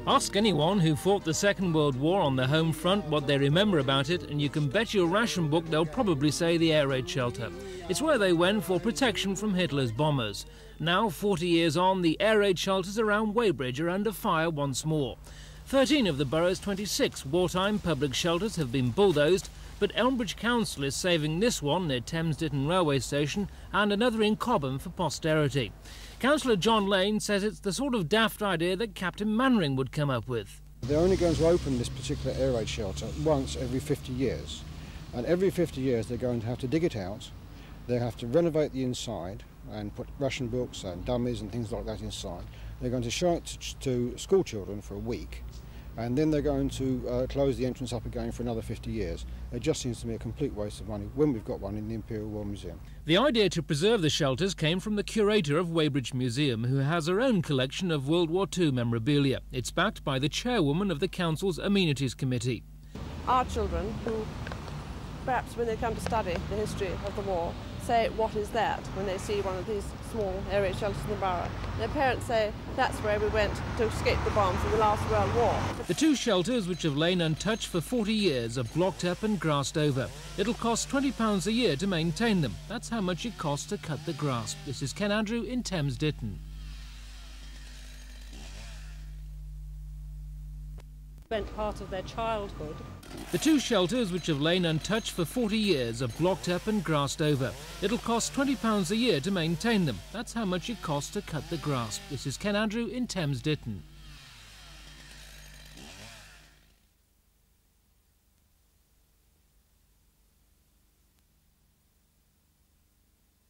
Ask anyone who fought the Second World War on the home front what they remember about it, and you can bet your ration book they'll probably say the air raid shelter. It's where they went for protection from Hitler's bombers. Now, 40 years on, the air raid shelters around Weybridge are under fire once more. 13 of the borough's 26 wartime public shelters have been bulldozed, but Elmbridge Council is saving this one near Thames Ditton Railway Station and another in Cobham for posterity. Councillor John Lane says it's the sort of daft idea that Captain Mannering would come up with. They're only going to open this particular air raid shelter once every 50 years. And every 50 years they're going to have to dig it out, they have to renovate the inside and put ration books and dummies and things like that inside. They're going to show it to school children for a week, and then they're going to close the entrance up again for another 50 years. It just seems to me a complete waste of money when we've got one in the Imperial War Museum. The idea to preserve the shelters came from the curator of Weybridge Museum, who has her own collection of World War II memorabilia. It's backed by the chairwoman of the council's amenities committee. Our children, who perhaps when they come to study the history of the war, say, what is that, when they see one of these small air raid shelters in the borough. Their parents say, that's where we went to escape the bombs in the last World War. The two shelters, which have lain untouched for 40 years, are blocked up and grassed over. It'll cost £20 a year to maintain them. That's how much it costs to cut the grass. This is Ken Andrew in Thames Ditton. Spent part of their childhood. The two shelters, which have lain untouched for 40 years, are blocked up and grassed over. It'll cost £20 a year to maintain them. That's how much it costs to cut the grass. This is Ken Andrew in Thames Ditton.